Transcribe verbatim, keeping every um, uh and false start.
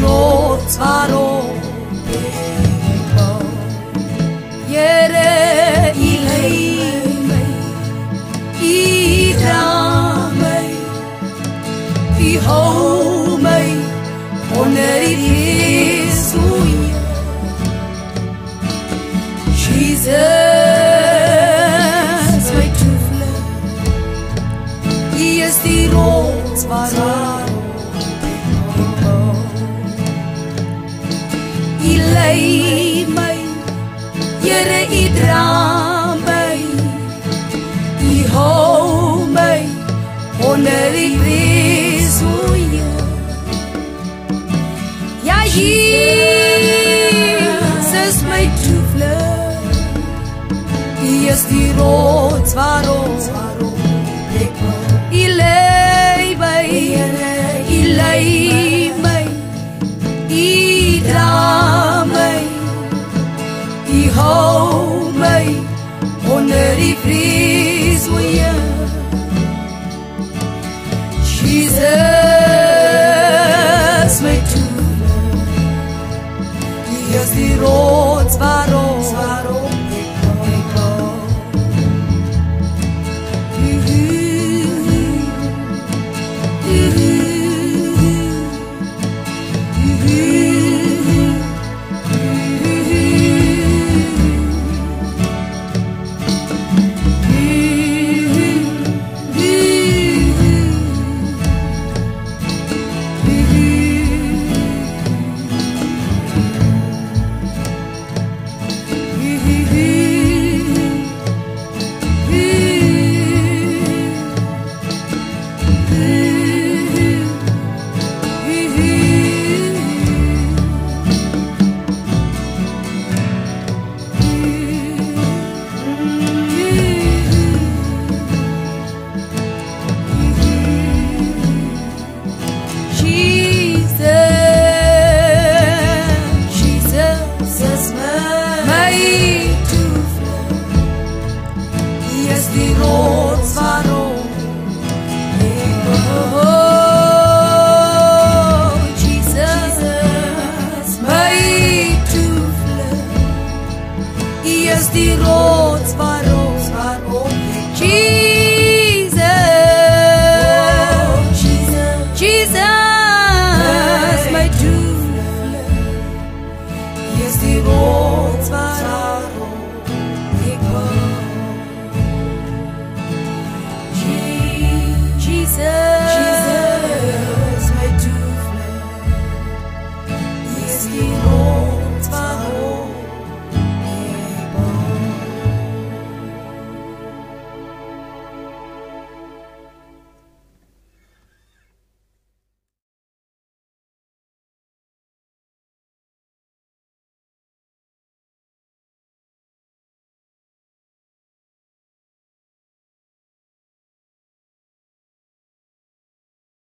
rots waarom ik bouw. Jere, I leid mij, I draag mij, I hou mij onder die vleesloeien. Jesus, my toevlucht, I is die rots waarom ik bouw. I leid mij, Jere, I draag mij, I hou mij onder die vleesloeien. Ja, Jesus, my toevlucht, I is die rots waarom ik bouw. I leid mij, I leid mij, I draag mij, I hou mij onder die vleesloeien. Jesus, my toevlucht, I is die rots waarom ik bouw. Die rots waarom ik bouw. Jesus, my toevlucht, I is die rots waarom ik Jesus, Jesus, my toevlucht, I is die rots waarom ik bouw. Jesus, my toevlucht, I is die rots.